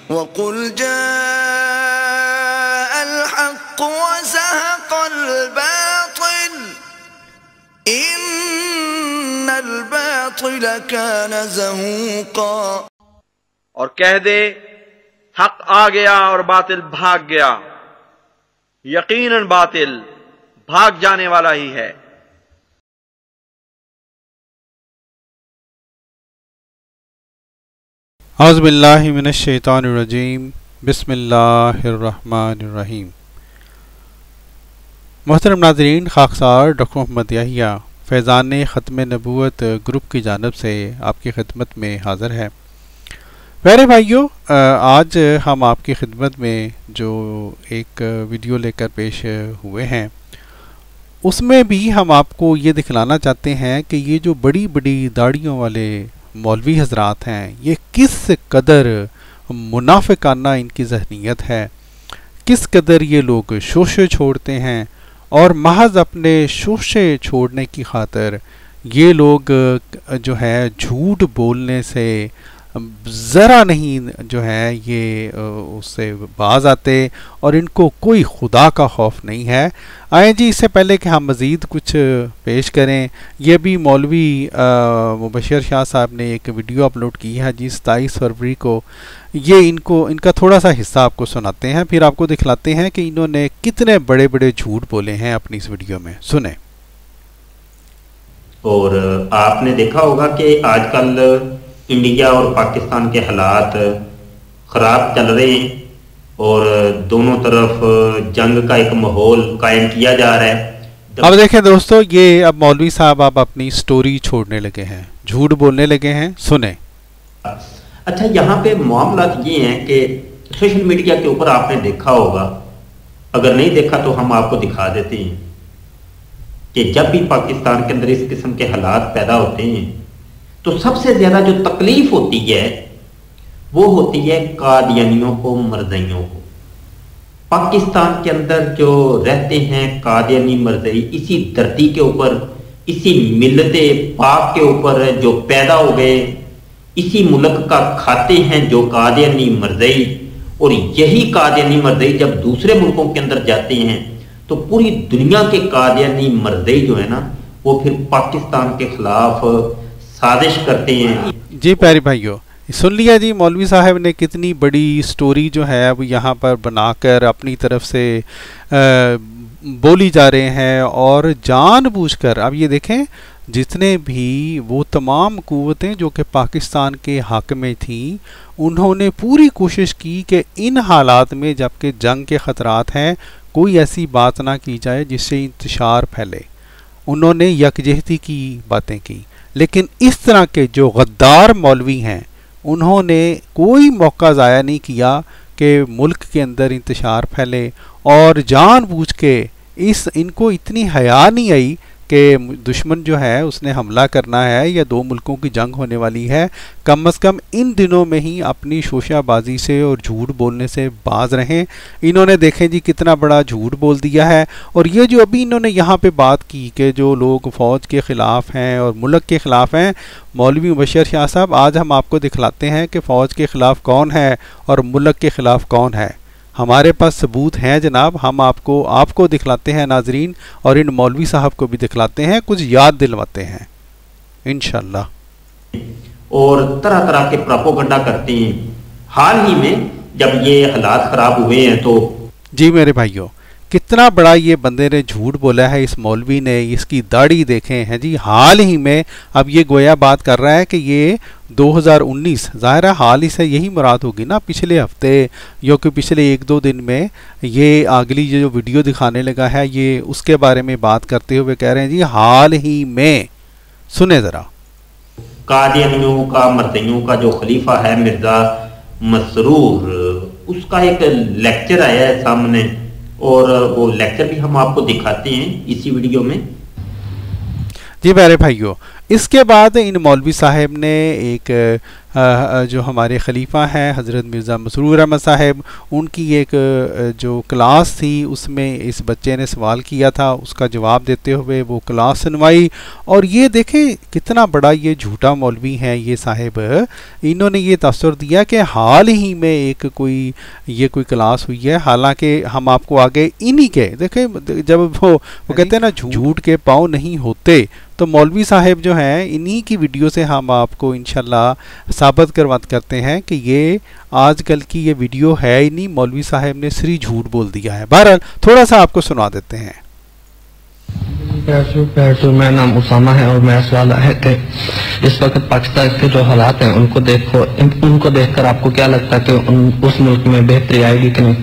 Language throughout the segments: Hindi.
وَقُلْ جَاءَ الْحَقُّ وَزَهَقَ الْبَاطِلُ إِنَّ الْبَاطِلَ كَانَ زَهُوقًا۔ اور کہہ دے حق آ گیا اور باطل بھاگ گیا، یقیناً باطل بھاگ جانے والا ہی ہے۔ اعوذ باللہ من الشیطان الرجیم، بسم اللہ الرحمن الرحیم۔ محترم ناظرین، خاکسار ڈاکٹر محمد یحییٰ فیضان ختم نبوت گروپ کی جانب سے آپ کی خدمت میں حاضر ہے۔ پیارے بھائیوں، آج ہم آپ کی خدمت میں جو ایک ویڈیو لے کر پیش ہوئے ہیں، اس میں بھی ہم آپ کو یہ دکھلانا چاہتے ہیں کہ یہ جو بڑی بڑی داڑھیوں والے مولوی حضرات ہیں، یہ کس قدر منافقانہ ان کی ذہنیت ہے، کس قدر یہ لوگ شوشے چھوڑتے ہیں، اور محض اپنے شوشے چھوڑنے کی خاطر یہ لوگ جو ہے جھوٹ بولنے سے ذرا نہیں جو ہے یہ اس سے باز آتے، اور ان کو کوئی خدا کا خوف نہیں ہے۔ آئیں جی، اس سے پہلے کہ ہم مزید کچھ پیش کریں، یہ بھی مولوی مبشر شاہ صاحب نے ایک ویڈیو اپلوڈ کی ہے جی 27 فروری کو، یہ ان کا تھوڑا سا حصہ آپ کو سناتے ہیں، پھر آپ کو دکھلاتے ہیں کہ انہوں نے کتنے بڑے بڑے جھوٹ بولے ہیں اپنی اس ویڈیو میں، سنیں۔ اور آپ نے دیکھا ہوگا کہ آج کل انڈیا اور پاکستان کے حالات خراب چل رہے ہیں، اور دونوں طرف جنگ کا ایک ماحول قائم کیا جا رہا ہے۔ اب دیکھیں دوستو، یہ اب مولوی صاحب آپ اپنی سٹوری چھوڑنے لگے ہیں، جھوٹ بولنے لگے ہیں، سنیں۔ اچھا، یہاں پہ معاملات یہ ہیں کہ سوشل میڈیا کے اوپر آپ نے دیکھا ہوگا، اگر نہیں دیکھا تو ہم آپ کو دکھا دیتے ہیں کہ جب بھی پاکستان کے اندر اس قسم کے حالات پیدا ہوتے ہیں تو سب سے زیادہ جو تکلیف ہوتی ہے وہ ہوتی ہے قادیانیوں کو، مرزائیوں کو۔ پاکستان کے اندر جو رہتے ہیں قادیانی مرزائی، اسی دھرتی کے اوپر، اسی ملت پاک کے اوپر جو پیدا ہو گئے، اسی ملک کا کھاتے ہیں جو قادیانی مرزائی، اور یہی قادیانی مرزائی جب دوسرے ملکوں کے اندر جاتے ہیں تو پوری دنیا کے قادیانی مرزائی جو ہے نا وہ پھر پاکستان کے خلاف سازش کرتے ہیں۔ جی پیارے بھائیو، سن لیا جی، مولوی صاحب نے کتنی بڑی سٹوری جو ہے وہ یہاں پر بنا کر اپنی طرف سے بولی جا رہے ہیں، اور جان بوجھ کر، اب یہ دیکھیں جتنے بھی وہ تمام قوتیں جو کہ پاکستان کے حق میں تھیں، انہوں نے پوری کوشش کی کہ ان حالات میں جبکہ جنگ کے خطرات ہیں کوئی ایسی بات نہ کی جائے جس سے انتشار پھیلے۔ انہوں نے یکجہتی کی باتیں کی، لیکن اس طرح کے جو غدار مولوی ہیں انہوں نے کوئی موقع ضائع نہیں کیا کہ ملک کے اندر انتشار پھیلے، اور جان بوجھ کے ان کو اتنی حیا نہیں آئی کہ دشمن جو ہے اس نے حملہ کرنا ہے یا دو ملکوں کی جنگ ہونے والی ہے، کم از کم ان دنوں میں ہی اپنی شوشہ بازی سے اور جھوٹ بولنے سے باز رہیں۔ انہوں نے دیکھیں جی کتنا بڑا جھوٹ بول دیا ہے، اور یہ جو ابھی انہوں نے یہاں پہ بات کی کہ جو لوگ فوج کے خلاف ہیں اور ملک کے خلاف ہیں، مولوی مبشر شاہ صاحب آج ہم آپ کو دکھلاتے ہیں کہ فوج کے خلاف کون ہے اور ملک کے خلاف کون ہے۔ ہمارے پاس ثبوت ہیں جناب، ہم آپ کو دکھلاتے ہیں ناظرین، اور ان مولوی صاحب کو بھی دکھلاتے ہیں، کچھ یاد دلواتے ہیں انشاءاللہ۔ اور طرح طرح کے پروپیگنڈا کرتے ہیں۔ حال ہی میں جب یہ حالات خراب ہوئے ہیں تو جی میرے بھائیوں، کتنا بڑا یہ بندے نے جھوٹ بولا ہے، اس مولوی نے، اس کی داڑھی دیکھیں ہیں جی، حال ہی میں اب یہ گویا بات کر رہا ہے کہ یہ 2019، ظاہر ہے حال ہی سے یہی مراد ہوگی نا، پچھلے ہفتے یا کہ پچھلے 1-2 دن میں یہ اگلی جو ویڈیو دکھانے لگا ہے، یہ اس کے بارے میں بات کرتے ہوئے کہہ رہے ہیں جی حال ہی میں، سنیں ذرا۔ قادیانیوں کا، مرزائیوں کا جو خلیفہ ہے مرزا مسرور، اس کا ایک لیکچر آیا ہے سامنے، اور وہ لیکچر بھی ہم آپ کو دکھاتے ہیں اسی ویڈیو میں۔ جی میرے بھائیو، اس کے بعد ان مولوی صاحب نے ایک جو ہمارے خلیفہ ہیں حضرت مرزا مسرور احمد صاحب، ان کی ایک جو کلاس تھی اس میں اس بچے نے سوال کیا تھا، اس کا جواب دیتے ہوئے وہ کلاس سنوائی. اور یہ دیکھیں کتنا بڑا یہ جھوٹا مولوی ہیں یہ صاحب، انہوں نے یہ تاثر دیا کہ حال ہی میں ایک کوئی کلاس ہوئی ہے، حالانکہ ہم آپ کو آگے انہی کے دیکھیں جب وہ کہتے ہیں نا جھوٹ کے پاؤں نہیں ہوتے، تو مولوی صاحب جو ہیں انہی کی ویڈیو سے ہم آپ کو انشاءاللہ ثابت کرتے ہیں کہ یہ آج کل کی یہ ویڈیو ہے ہی نہیں، مولوی صاحب نے صریح جھوٹ بول دیا ہے. بہرحال تھوڑا سا آپ کو سنا دیتے ہیں. میرا نام اسامہ ہے اور میرا سوال ہے کہ اس وقت پاکستان کے جو حالات ہیں ان کو دیکھ کر آپ کو کیا لگتا ہے کہ اس ملک میں بہتری آئے گی کہ نہیں؟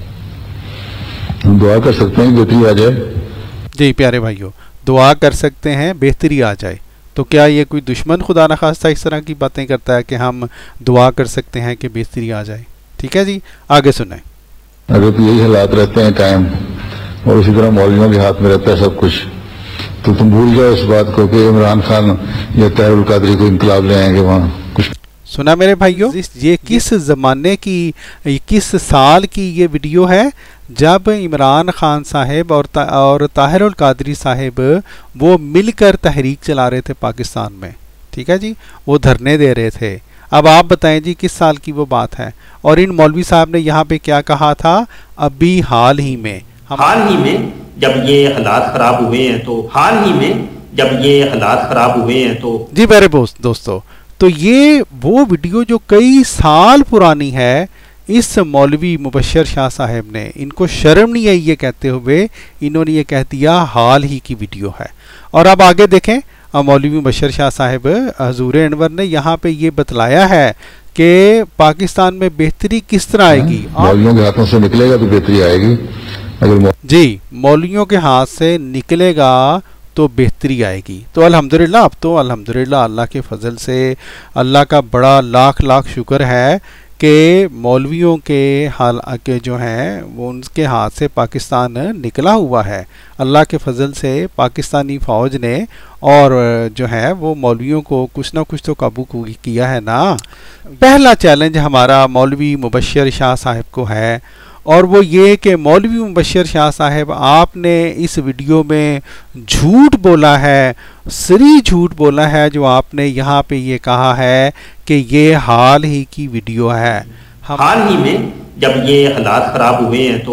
ہم دعا کر سکتے ہیں بہتری آ جائے. جی پیارے بھائیو، دعا کر سکتے ہیں بہتری آ جائے. تو کیا یہ کوئی دشمن خدا نخواستہ اس طرح کی باتیں کرتا ہے کہ ہم دعا کر سکتے ہیں کہ بہتری آ جائے؟ ٹھیک ہے جی، آگے سنیں. اگر تو یہی حالات رہتے ہیں قائم اور اسی طرح مولویوں کے ہاتھ میں رہتا ہے سب کچھ، تو تم بھول جاؤ اس بات کو کہ عمران خان یا طاہر القادری کو انقلاب لے آئیں گے وہاں. کچھ سنا میرے بھائیو، یہ کس زمانے کی کس سال کی یہ ویڈیو ہے جب عمران خان صاحب اور طاہر القادری صاحب وہ مل کر تحریک چلا رہے تھے پاکستان میں. ٹھیک ہے جی، وہ دھرنے دے رہے تھے. اب آپ بتائیں جی کس سال کی وہ بات ہے، اور ان مولوی صاحب نے یہاں پہ کیا کہا تھا؟ ابھی حال ہی میں جب یہ حالات خراب ہوئے ہیں تو جی میرے دوستو، تو یہ وہ ویڈیو جو کئی سال پرانی ہے، اس مولوی مبشر شاہ صاحب نے، ان کو شرم نہیں آئی یہ کہتے ہوئے، انہوں نے یہ کہہ دیا حال ہی کی ویڈیو ہے. اور اب آگے دیکھیں، مولوی مبشر شاہ صاحب حضور انور نے یہاں پہ یہ بتلایا ہے کہ پاکستان میں بہتری کس طرح آئے گی. مولویوں کے ہاتھوں سے نکلے گا تو بہتری آئے گی. جی، مولویوں کے ہاتھ سے نکلے گا تو بہتری آئے گی. تو الحمدللہ، اب تو الحمدللہ اللہ کے فضل سے اللہ کا بڑا لاکھ شکر ہے کہ مولویوں کے جو ہیں وہ ان کے ہاتھ سے پاکستان نکلا ہوا ہے. اللہ کے فضل سے پاکستانی فوج نے اور جو ہے وہ مولویوں کو کچھ نہ کچھ تو قابو کیا ہے نا. پہلا چیلنج ہمارا مولوی مبشر شاہ صاحب کو ہے، اور وہ یہ کہ مولوی مبشر شاہ صاحب آپ نے اس ویڈیو میں جھوٹ بولا ہے، صریح جھوٹ بولا ہے، جو آپ نے یہاں پہ یہ کہا ہے کہ یہ حال ہی کی ویڈیو ہے. حال ہی میں جب یہ حالات خراب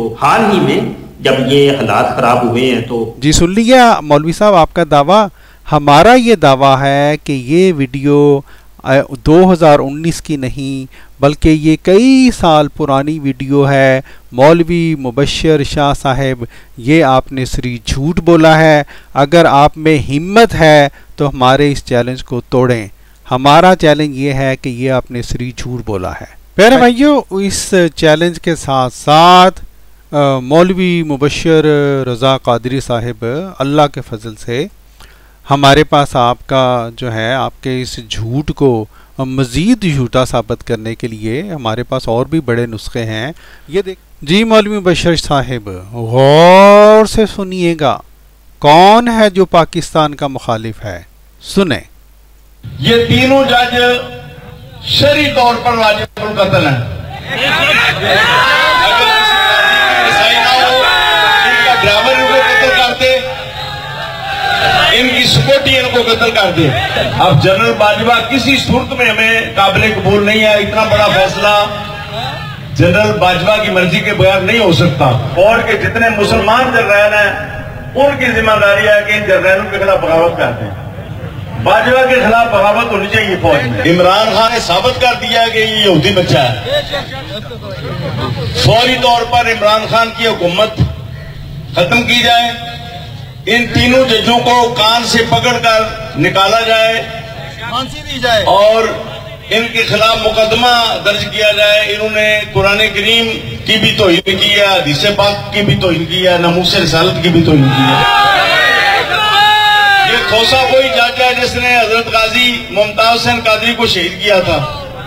ہوئے ہیں تو جی سن لیا مولوی صاحب آپ کا دعویٰ. ہمارا یہ دعویٰ ہے کہ یہ ویڈیو 2019 کی نہیں بلکہ یہ کئی سال پرانی ویڈیو ہے. مولوی مبشر شاہ صاحب یہ آپ نے صریح جھوٹ بولا ہے. اگر آپ میں ہمت ہے تو ہمارے اس چیلنج کو توڑیں. ہمارا چیلنج یہ ہے کہ یہ آپ نے صریح جھوٹ بولا ہے. پیارے بھائیو، اس چیلنج کے ساتھ ساتھ مولوی مبشر رضا قادری صاحب اللہ کے فضل سے ہمارے پاس آپ کا جو ہے آپ کے اس جھوٹ کو مزید جھوٹا ثابت کرنے کے لیے ہمارے پاس اور بھی بڑے نسخے ہیں. یہ دیکھ جی مولوی مبشر صاحب غور سے سنیے گا، کون ہے جو پاکستان کا مخالف ہے، سنیں. یہ تینوں جج شرعی طور پر واجب القتل ہیں. ڈرائیور ان کو قتل کرتے، ان کی سکیورٹی ان کو قتل کر دے. اب جنرل باجوہ کسی صورت میں ہمیں قابل قبول نہیں ہے. اتنا بڑا فیصلہ جنرل باجوہ کی مرضی کے بغیر نہیں ہو سکتا. اور کہ جتنے مسلمان جرنیل ہیں ان کی ذمہ داری ہے کہ ان جرنیلوں کے خلاف بغاوت کرتے ہیں. باجوہ کے خلاف بغاوت ہونی چاہیے فوج میں. عمران خان نے ثابت کر دیا کہ یہ یہودی بچہ ہے. فوری طور پر عمران خان کی حکومت ختم کی جائے. ان تینوں ججوں کو کان سے پکڑ کر نکالا جائے اور ان کے خلاف مقدمہ درج کیا جائے. انہوں نے قرآن کریم کی بھی توہین کی ہے، حدیث پاک کی بھی توہین کی ہے، ناموس رسالت کی بھی توہین کی ہے. یہ کھوسا کوئی جج ہے جس نے حضرت غازی ممتاز حسین قادری کو شہید کیا تھا.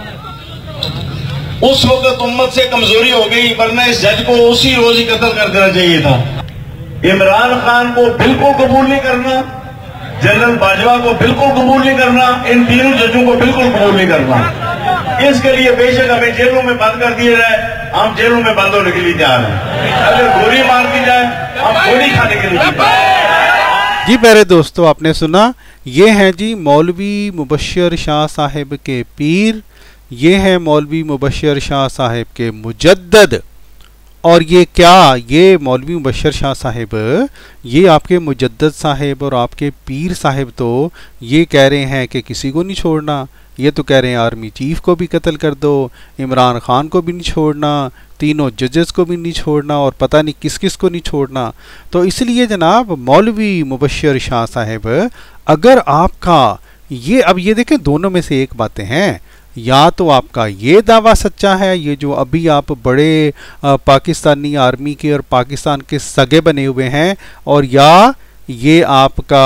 اس وقت امت سے کمزوری ہو گئی، ورنہ اس جج کو اسی روز ہی قتل کر دینا چاہیے تھا. عمران خان کو بالکل قبول نہیں کرنا، جنرل باجوہ کو بالکل قبول نہیں کرنا، ان تینوں ججوں کو بالکل قبول نہیں کرنا. इसके लिए बेशक हमें जेलों में बंद कर दिया जाए, हम जेलों में बंद होने के लिए तैयार हैं। अगर गोली मार दी जाए, हम गोली खाने के लिए तैयार हैं। जी प्यारे दोस्तों, आपने सुना, ये हैं जी मौलवी मुबश्शिर शाह साहिब के पीर, ये हैं मौलवी मुबश्शिर शाह साहिब के मुजद्दद। और ये क्या, ये मौलवी मुबश्शिर शाह साहिब, ये आपके मुजद्दद साहिब और आपके पीर साहिब तो ये कह रहे हैं कि किसी को नहीं छोड़ना। ये तो कह रहे हैं आर्मी चीफ को भी कत्ल कर दो, इमरान खान को भी नहीं छोड़ना, तीनों जजेस को भी नहीं छोड़ना, और पता नहीं किस किस को नहीं छोड़ना। तो इसलिए जनाब मौलवी मुबश्शिर शाह साहिब, अगर आपका ये, अब ये देखें दोनों में से एक बातें हैं, या तो आपका ये दावा सच्चा है, ये जो अभी आप बड़े पाकिस्तानी आर्मी के और पाकिस्तान के सगे बने हुए हैं, और या ये आपका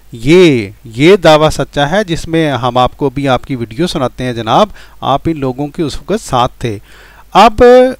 ये दावा सच्चा है जिसमें हम आपको भी आपकी वीडियो सुनाते हैं जनाब, आप इन लोगों के उस वक्त साथ थे। अब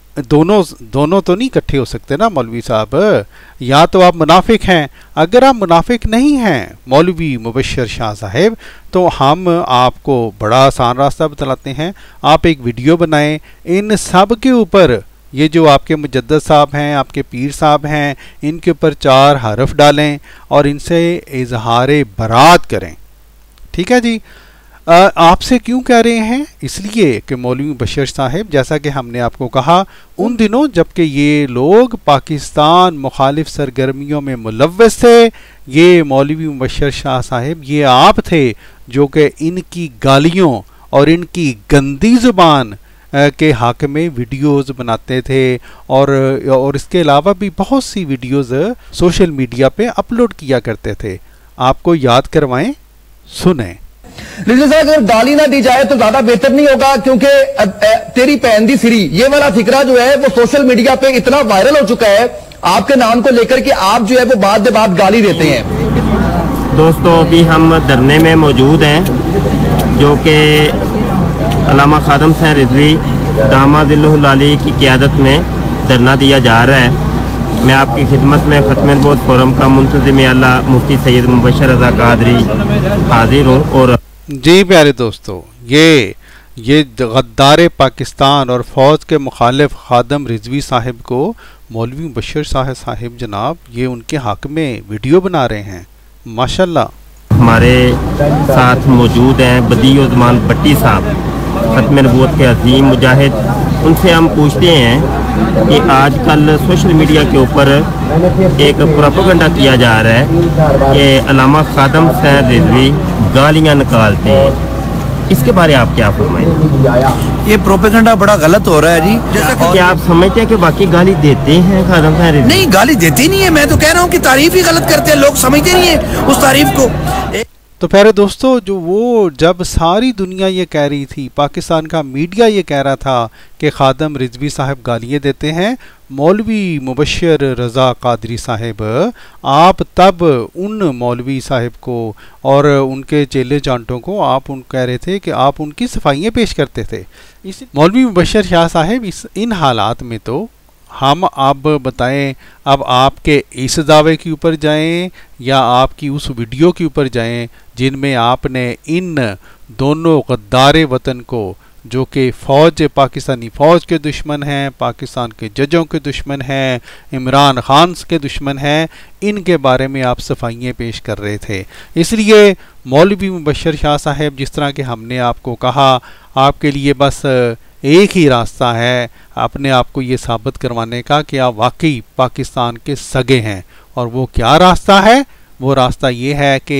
दोनों तो नहीं इकट्ठे हो सकते ना मौलवी साहब, या तो आप मुनाफिक हैं। अगर आप मुनाफिक नहीं हैं मौलवी मुबश्शिर शाह साहिब, तो हम आपको बड़ा आसान रास्ता बतलाते हैं। आप एक वीडियो बनाएं, इन सब के ऊपर ये जो आपके मुजद्दद साहब हैं, आपके पीर साहब हैं, इनके ऊपर 4 हरफ डालें और इनसे इजहार बरात करें। ठीक है जी। आपसे क्यों कह रहे हैं? इसलिए कि मौलवी मुबश्शिर साहिब, जैसा कि हमने आपको कहा उन दिनों जबकि ये लोग पाकिस्तान मुखालिफ सरगर्मियों में मुलव्वस थे, ये मौलवी मुबश्शिर शाह साहिब ये आप थे जो कि इनकी गालियों और इनकी गंदी ज़ुबान के हक में वीडियोज़ बनाते थे, और इसके अलावा भी बहुत सी वीडियोज़ सोशल मीडिया पे अपलोड किया करते थे। आपको याद करवाएं, सुने। रिजवी साहब, अगर गाली ना दी जाए तो ज्यादा बेहतर नहीं होगा, क्योंकि तेरी पहन दी सिरी, ये वाला फिक्रा जो है वो सोशल मीडिया पे इतना वायरल हो चुका है आपके नाम को लेकर कि आप जो है वो बाद बात गाली देते हैं। दोस्तों, अभी हम धरने में मौजूद हैं जो कि अल्लामा खादम हुसैन रिजवी दामादिल्लाहुल अली की क़यादत में धरना दिया जा रहा है। मैं आपकी खिदमत में ख़त्म नबूवत फोरम का मुंतज़िम आला मुफ्ती सैयद मुबश्शिर रज़ा कादरी हाजिर हूँ। और जी प्यारे दोस्तों, ये गद्दार पाकिस्तान और फ़ौज के मुखालिफ खादम रिजवी साहिब को मौलवी मुबश्शिर शाह साहिब जनाब ये उनके हक़ में वीडियो बना रहे हैं। माशाल्लाह। हमारे साथ मौजूद हैं बदीउज़्ज़मान भट्टी साहब, ख़त्म नबूवत के अज़ीम मुजाहिद। उनसे हम पूछते हैं कि आजकल सोशल मीडिया के ऊपर एक प्रोपेगेंडा किया जा रहा है कि अल्लामा खादम हुसैन रिजवी गालियाँ निकालते हैं, इसके बारे में आप क्या फरमाएं? ये प्रोपेगेंडा बड़ा गलत हो रहा है जी। जैसा कि क्या आप समझते हैं कि बाकी गाली देते हैं खादम हुसैन रिजवी? नहीं, गाली देती नहीं है, मैं तो कह रहा हूँ कि तारीफ ही गलत करते हैं लोग, समझते नहीं है उस तारीफ को। तो प्यारे दोस्तों, जो वो जब सारी दुनिया ये कह रही थी, पाकिस्तान का मीडिया ये कह रहा था कि खादम रिजवी साहब गालियाँ देते हैं, मौलवी मुबश्शिर रज़ा कादरी साहिब, आप तब उन मौलवी साहिब को और उनके चेले चांटों को आप कह रहे थे कि आप उनकी सफाइयाँ पेश करते थे। इस मौलवी मुबश्शिर शाह साहिब इन हालात में तो हम अब बताएं, अब आपके इस दावे के ऊपर जाएं या आपकी उस वीडियो के ऊपर जाएं जिनमें आपने इन दोनों गद्दार वतन को, जो कि पाकिस्तानी फ़ौज के दुश्मन हैं, पाकिस्तान के जजों के दुश्मन हैं, इमरान खान के दुश्मन हैं, इनके बारे में आप सफाइयाँ पेश कर रहे थे। इसलिए मौलवी मुबश्शिर शाह साहब, जिस तरह के हमने आपको कहा, आपके लिए बस एक ही रास्ता है अपने आप को ये साबित करवाने का कि आप वाकई पाकिस्तान के सगे हैं। और वो क्या रास्ता है? वो रास्ता ये है कि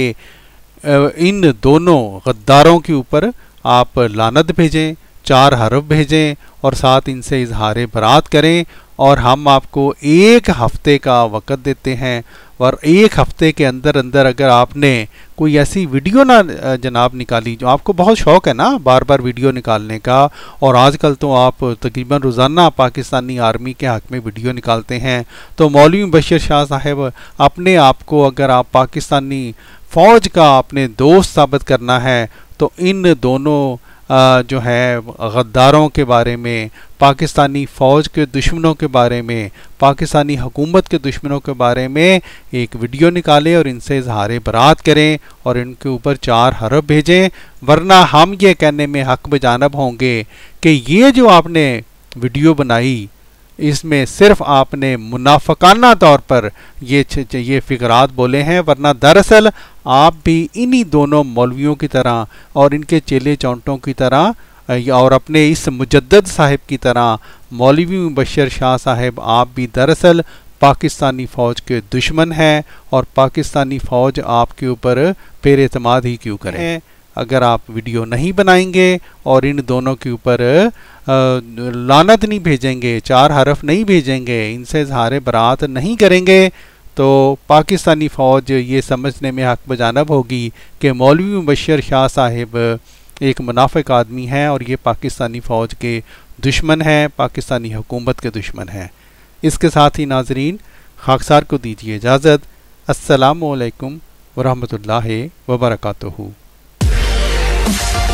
इन दोनों गद्दारों के ऊपर आप लानत भेजें, 4 हरफ भेजें और साथ इनसे इजहार बरात करें। और हम आपको 1 हफ्ते का वक़्त देते हैं, और 1 हफ्ते के अंदर अंदर अगर आपने कोई ऐसी वीडियो ना जनाब निकाली, जो आपको बहुत शौक़ है ना बार बार वीडियो निकालने का, और आजकल तो आप तकरीबन रोज़ाना पाकिस्तानी आर्मी के हक़ में वीडियो निकालते हैं, तो मौलवी मुबश्शिर शाह साहब अपने आप को, अगर आप पाकिस्तानी फ़ौज का अपने दोस्त साबित करना है, तो इन दोनों جو ہے غداروں کے بارے میں، پاکستانی فوج کے دشمنوں کے بارے میں، پاکستانی حکومت کے دشمنوں کے بارے میں ایک ویڈیو نکالیں اور ان سے اظہار برات کریں اور ان کے اوپر 4 حرف بھیجیں، ورنہ ہم یہ کہنے میں حق بجانب ہوں گے کہ یہ جو آپ نے ویڈیو بنائی اس میں صرف آپ نے منافقانہ طور پر یہ فقرات بولے ہیں، ورنہ دراصل آپ بھی انہی دونوں مولویوں کی طرح اور ان کے چیلے چونٹوں کی طرح اور اپنے اس مجدد صاحب کی طرح مولوی مبشر شاہ صاحب آپ بھی دراصل پاکستانی فوج کے دشمن ہیں، اور پاکستانی فوج آپ کے اوپر پیر اعتماد ہی کیوں کریں؟ اگر آپ ویڈیو نہیں بنائیں گے اور ان دونوں کے اوپر لعنت نہیں بھیجیں گے، 4 حرف نہیں بھیجیں گے، ان سے اظہار برات نہیں کریں گے، تو پاکستانی فوج یہ سمجھنے میں حق بجانب ہوگی کہ مولوی مبشر شاہ صاحب ایک منافق آدمی ہیں اور یہ پاکستانی فوج کے دشمن ہیں، پاکستانی حکومت کے دشمن ہیں۔ اس کے ساتھ ہی ناظرین خاکسار کو دیجیے اجازت۔ السلام علیکم ورحمۃ اللہ وبرکاتہ۔